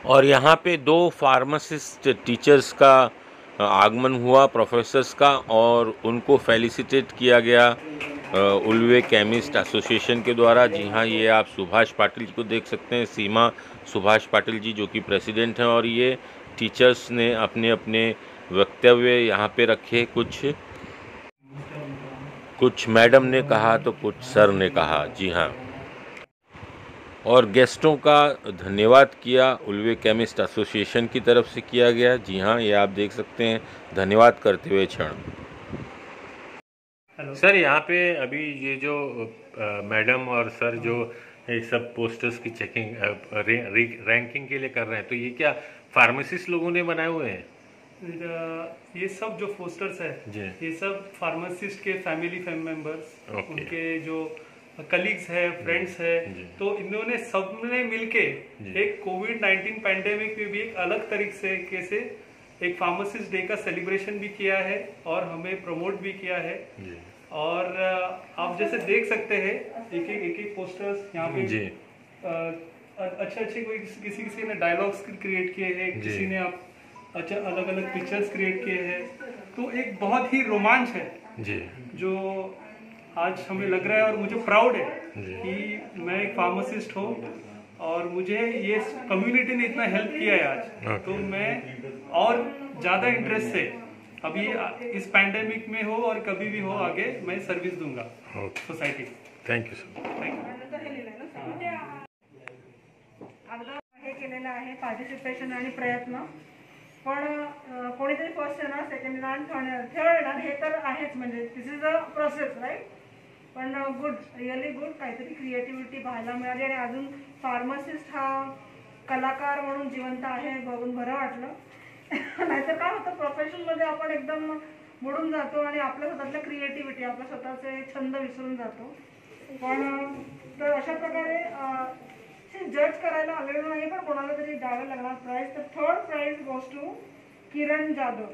और यहाँ पे 2 फार्मासिस्ट टीचर्स का आगमन हुआ, प्रोफेसर्स का, और उनको फेलिसिटेट किया गया उल्वे केमिस्ट एसोसिएशन के द्वारा। जी हाँ, ये आप सुभाष पाटिल को देख सकते हैं, सीमा सुभाष पाटिल जी, जो कि प्रेसिडेंट हैं। और ये टीचर्स ने अपने अपने वक्तव्य यहाँ पे रखे। कुछ मैडम ने कहा तो कुछ सर ने कहा। जी हाँ, और गेस्टों का धन्यवाद किया उल्वे केमिस्ट एसोसिएशन की तरफ से किया गया। जी हाँ, ये आप देख सकते हैं धन्यवाद करते हुए क्षण। सर, यहाँ पे अभी ये जो मैडम और सर जो ये सब पोस्टर्स की चेकिंग रैंकिंग के लिए कर रहे हैं, तो ये क्या फार्मासिस्ट लोगों ने बनाए हुए हैं? ये सब जो पोस्टर्स है ये सब फार्मासिस्ट के फैमिली मेंबर्स, उनके जो कलीग्स है, फ्रेंड्स है, तो इन्होंने सबने मिलके एक कोविड-19 पैंडेमिक में भी एक अलग तरीके से एक फार्मासिस्ट डे का सेलिब्रेशन भी किया है और हमें प्रमोट भी किया है। और आप जैसे देख सकते हैं एक पोस्टर्स यहाँ पे अच्छे कोई किसी ने डायलॉग्स क्रिएट किए हैं, किसी ने आप अच्छा अलग अलग पिक्चर्स क्रिएट किए हैं। तो एक बहुत ही रोमांच है जो आज हमें लग रहा है, और मुझे प्राउड है कि मैं एक फार्मासिस्ट हूँ और मुझे ये कम्युनिटी ने इतना हेल्प किया है आज। तो मैं और ज़्यादा इंटरेस्ट से अभी इस पैंडेमिक में हो और कभी भी हो आगे मैं सर्विस दूंगा सोसायटी। Thank you sir. हे केलेलं आहे पार्टिसिपेशन आणि प्रयत्न, पण कोणीतरी फर्स्ट येणार, सेकंड येणार, थर्ड येणार, हे तर आहेच, म्हणजे this is a process right. पण गुड, रिअली गुड, काहीतरी क्रिएटिव्हिटी पाहायला मिळाली आणि अजून फार्मासिस्ट हा कलाकार म्हणून जिवंत आहे बघून बरं वाटलं। नाहीतर काय होतं, प्रोफेशनमध्ये आपण एकदम बुडून जातो आणि आपल्या स्वतःतल्या क्रिएटिव्हिटी, आपल्या स्वतःचे छंद विसरून जातो। पण तर अशा प्रकारे जज करायला आलेलं नाही, पण कोणाला तरी द्यावं लागणार प्राइज। तर third prize goes to Kiran Jadhav.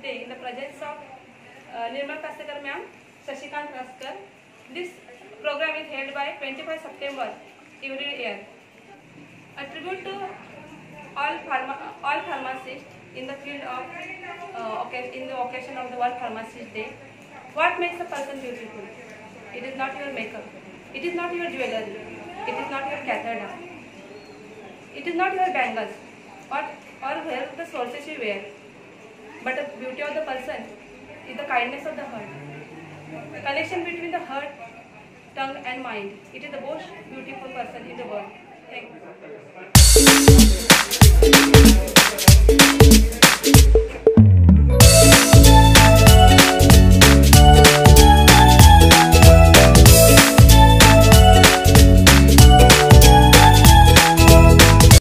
today in the presence of Nirmal Kastekar ma'am, Shashikant Raskar. This program is held by 25 September every year. A tribute to all pharmacists in the field of in the occasion of the World Pharmacist Day. What makes a person beautiful? It is not your makeup. It is not your jewelry. It is not your catheter. It is not your bangles or where the sources you wear. But the beauty of the person is the kindness of the heart. The connection between the heart, tongue and mind. It is the most beautiful person in the world. Thank you.